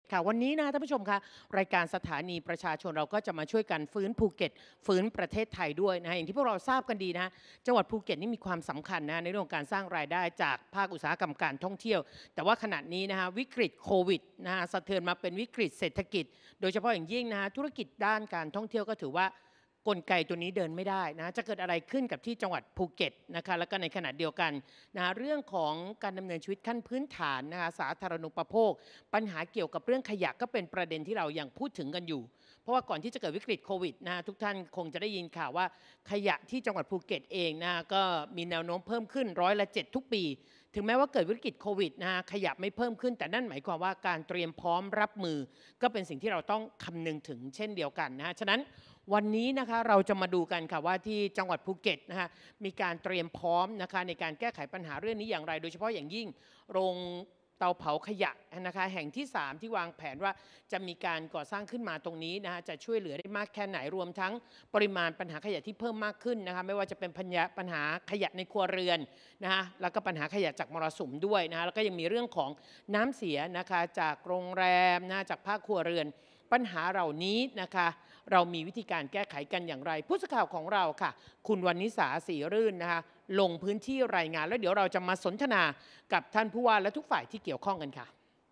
ค่ะวันนี้นะท่านผู้ชมคะรายการสถานีประชาชนเราก็จะมาช่วยกันฟื้นภูเก็ตฟื้นประเทศไทยด้วยนะอย่างที่พวกเราทราบกันดีนะจังหวัดภูเก็ตนี่มีความสำคัญนะในเรื่องของการสร้างรายได้จากภาคอุตสาหกรรมการท่องเที่ยวแต่ว่าขณะนี้นะฮะวิกฤตโควิดนะฮะสะเทือนมาเป็นวิกฤตเศรษฐกิจโดยเฉพาะอย่างยิ่งนะฮะธุรกิจด้านการท่องเที่ยวก็ถือว่ากลไกตัวนี้เดินไม่ได้นะจะเกิดอะไรขึ้นกับที่จังหวัดภูเก็ตนะคะแล้วก็ในขณะเดียวกันนะเรื่องของการดำเนินชีวิตขั้นพื้นฐานนะคะสาธารณูปโภคปัญหาเกี่ยวกับเรื่องขยะก็เป็นประเด็นที่เรายังพูดถึงกันอยู่เพราะว่าก่อนที่จะเกิดวิกฤตโควิดนะทุกท่านคงจะได้ยินข่าวว่าขยะที่จังหวัดภูเก็ตเองนะก็มีแนวโน้มเพิ่มขึ้น7%ทุกปีถึงแม้ว่าเกิดวิกฤตโควิดนะขยะไม่เพิ่มขึ้นแต่นั่นหมายความว่าการเตรียมพร้อมรับมือก็เป็นสิ่งที่เราต้องคำนึงถึงเช่นเดียวกันนะฉะนั้นวันนี้นะคะเราจะมาดูกันค่ะว่าที่จังหวัดภูเก็ตนะคะมีการเตรียมพร้อมนะคะในการแก้ไขปัญหาเรื่องนี้อย่างไรโดยเฉพาะอย่างยิ่งโรงเตาเผาขยะนะคะแห่งที่3ที่วางแผนว่าจะมีการก่อสร้างขึ้นมาตรงนี้นะคะจะช่วยเหลือได้มากแค่ไหนรวมทั้งปริมาณปัญหาขยะที่เพิ่มมากขึ้นนะคะไม่ว่าจะเป็นปัญหาขยะในครัวเรือนนะคะแล้วก็ปัญหาขยะจากมรสุมด้วยนะคะแล้วก็ยังมีเรื่องของน้ำเสียนะคะจากโรงแรมนะจากภาคครัวเรือนปัญหาเหล่านี้นะคะเรามีวิธีการแก้ไขกันอย่างไรผู้สื่อข่าวของเราค่ะคุณวรรณิสาศรีรื่นนะคะลงพื้นที่รายงานแล้วเดี๋ยวเราจะมาสนทนากับท่านผู้ว่าและทุกฝ่ายที่เกี่ยวข้องกันค่ะ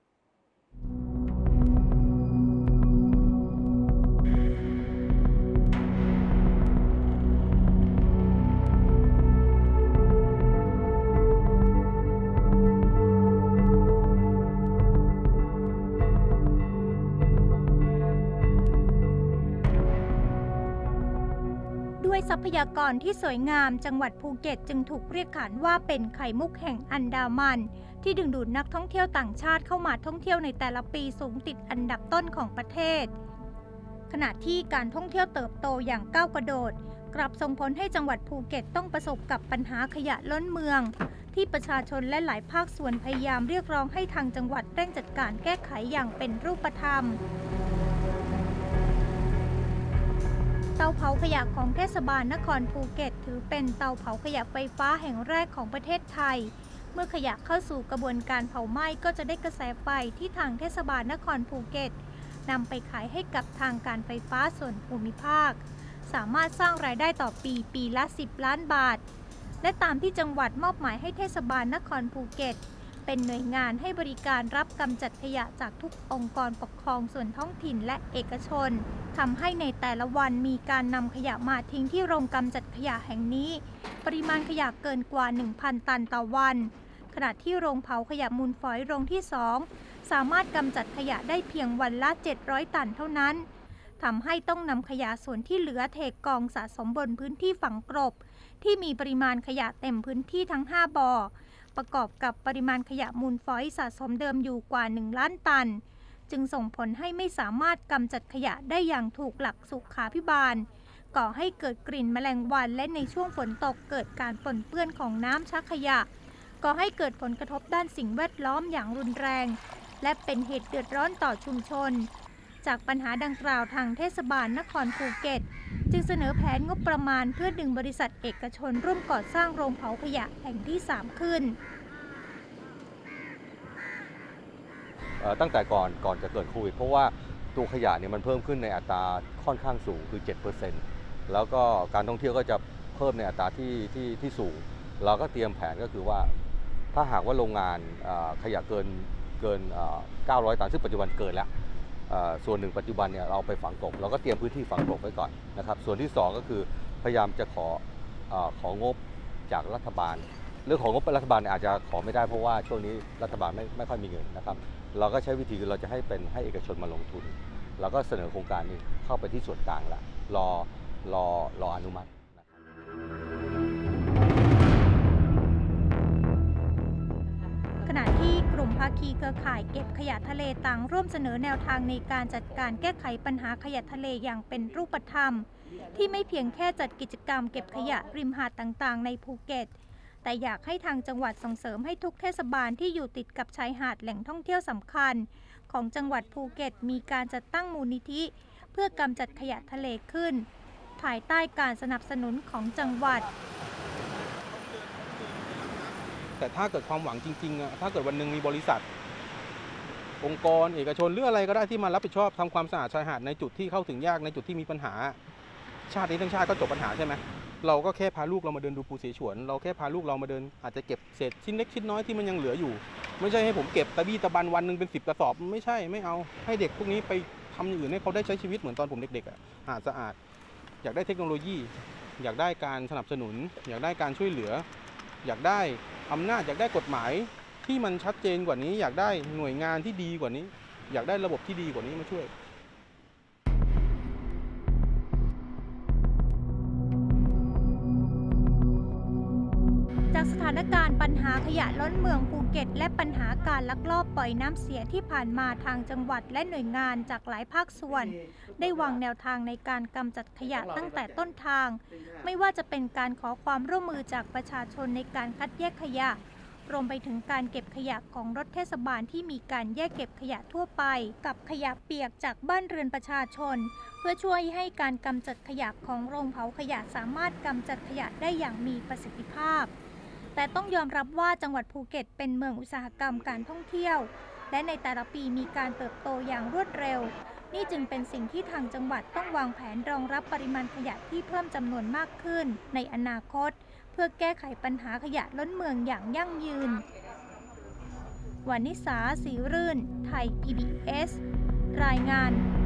ด้วยทรัพยากรที่สวยงามจังหวัดภูเก็ตจึงถูกเรียกขานว่าเป็นไข่มุกแห่งอันดามันที่ดึงดูดนักท่องเที่ยวต่างชาติเข้ามาท่องเที่ยวในแต่ละปีสูงติดอันดับต้นของประเทศขณะที่การท่องเที่ยวเติบโตอย่างก้าวกระโดดกลับส่งผลให้จังหวัดภูเก็ตต้องประสบกับปัญหาขยะล้นเมืองที่ประชาชนและหลายภาคส่วนพยายามเรียกร้องให้ทางจังหวัดเร่งจัดการแก้ไขอย่างเป็นรูปธรรมเตาเผาขยะของเทศบาลนครภูเก็ตถือเป็นเตาเผาขยะไฟฟ้าแห่งแรกของประเทศไทยเมื่อขยะเข้าสู่กระบวนการเผาไหม้ก็จะได้กระแสไฟที่ทางเทศบาลนครภูเก็ตนำไปขายให้กับทางการไฟฟ้าส่วนภูมิภาคสามารถสร้างรายได้ต่อปีละ10 ล้านบาทและตามที่จังหวัดมอบหมายให้เทศบาลนครภูเก็ตเป็นหน่วยงานให้บริการรับกำจัดขยะจากทุกองค์กรปกครองส่วนท้องถิ่นและเอกชนทำให้ในแต่ละวันมีการนำขยะมาทิ้งที่โรงกำจัดขยะแห่งนี้ปริมาณขยะเกินกว่า 1,000 ตันต่อวันขณะที่โรงเผาขยะมูลฝอยโรงที่2สามารถกำจัดขยะได้เพียงวันละ700 ตันเท่านั้นทำให้ต้องนำขยะส่วนที่เหลือเทกองสะสมบนพื้นที่ฝังกลบที่มีปริมาณขยะเต็มพื้นที่ทั้ง5 บ่อประกอบกับปริมาณขยะมูลฝอยสะสมเดิมอยู่กว่า1 ล้านตันจึงส่งผลให้ไม่สามารถกำจัดขยะได้อย่างถูกหลักสุขาภิบาลก่อให้เกิดกลิ่นแมลงวันและในช่วงฝนตกเกิดการปนเปื้อนของน้ำชักขยะก่อให้เกิดผลกระทบด้านสิ่งแวดล้อมอย่างรุนแรงและเป็นเหตุเดือดร้อนต่อชุมชนจากปัญหาดังกล่าวทางเทศบาลนครภูเก็ตจึงเสนอแผนงบประมาณเพื่อดึงบริษัทเอกชนร่วมก่อสร้างโรงเผาขยะแห่งที่3ขึ้นตั้งแต่ก่อนจะเกิดโควิดเพราะว่าตัวขยะเนี่ยมันเพิ่มขึ้นในอัตราค่อนข้างสูงคือ 7% แล้วก็การท่องเที่ยวก็จะเพิ่มในอัตราที่สูงเราก็เตรียมแผนก็คือว่าถ้าหากว่าโรงงานขยะเกิน900 ตันซึ่งปัจจุบันเกินแล้วส่วนหนึ่งปัจจุบันเนี่ยเราไปฝังกลบเราก็เตรียมพื้นที่ฝังกลบไว้ก่อนนะครับส่วนที่2ก็คือพยายามจะของบจากรัฐบาลเรื่องของงบรัฐบาลอาจจะขอไม่ได้เพราะว่าช่วงนี้รัฐบาลไม่ค่อยมีเงินนะครับเราก็ใช้วิธีคือเราจะให้เอกชนมาลงทุนเราก็เสนอโครงการนี้เข้าไปที่ส่วนกลางแล้วรออนุมัติขณะที่กลุ่มภาคีเครือข่ายเก็บขยะทะเลต่างร่วมเสนอแนวทางในการจัดการแก้ไขปัญหาขยะทะเลอย่างเป็นรูปธรรมที่ไม่เพียงแค่จัดกิจกรรมเก็บขยะริมหาดต่างๆในภูเก็ตแต่อยากให้ทางจังหวัดส่งเสริมให้ทุกเทศบาลที่อยู่ติดกับชายหาดแหล่งท่องเที่ยวสำคัญของจังหวัดภูเก็ตมีการจัดตั้งมูลนิธิเพื่อกำจัดขยะทะเลขึ้นภายใต้การสนับสนุนของจังหวัดแต่ถ้าเกิดความหวังจริงๆถ้าเกิดวันหนึ่งมีบริษัทองค์กรเอกชนหรืออะไรก็ได้ที่มารับผิดชอบทำความสะอาดชายหาดในจุดที่เข้าถึงยากในจุดที่มีปัญหาชาตินี้ทั้งชาติก็จบปัญหาใช่ไหมเราก็แค่พาลูกเรามาเดินดูปูเสฉวนเราแค่พาลูกเรามาเดินอาจจะเก็บเศษชิ้นเล็กชิ้นน้อยที่มันยังเหลืออยู่ไม่ใช่ให้ผมเก็บตะบี้ตะบันวันหนึ่งเป็น10 กระสอบไม่ใช่ไม่เอาให้เด็กพวกนี้ไปทำอย่างอื่นให้เขาได้ใช้ชีวิตเหมือนตอนผมเด็กๆหาดสะอาดอยากได้เทคโนโลยีอยากได้การสนับสนุนอยากได้การช่วยเหลืออยากได้อำนาจอยากได้กฎหมายที่มันชัดเจนกว่านี้อยากได้หน่วยงานที่ดีกว่านี้อยากได้ระบบที่ดีกว่านี้มาช่วยจากสถานการณ์ปัญหาขยะล้นเมืองภูเก็ตและปัญหาการลักลอบปล่อยน้ำเสียที่ผ่านมาทางจังหวัดและหน่วยงานจากหลายภาคส่วนได้วางแนวทางในการกำจัดขยะตั้งแต่ต้นทางไม่ว่าจะเป็นการขอความร่วมมือจากประชาชนในการคัดแยกขยะรวมไปถึงการเก็บขยะของรถเทศบาลที่มีการแยกเก็บขยะทั่วไปกับขยะเปียกจากบ้านเรือนประชาชนเพื่อช่วยให้การกำจัดขยะของโรงเผาขยะสามารถกำจัดขยะได้อย่างมีประสิทธิภาพแต่ต้องยอมรับว่าจังหวัดภูเก็ตเป็นเมืองอุตสาหกรรมการท่องเที่ยวและในแต่ละปีมีการเติบโตอย่างรวดเร็วนี่จึงเป็นสิ่งที่ทางจังหวัดต้องวางแผนรองรับปริมาณขยะที่เพิ่มจำนวนมากขึ้นในอนาคตเพื่อแก้ไขปัญหาขยะล้นเมืองอย่างยั่งยืนวานิสา ศรีรื่น ไทย PBS รายงาน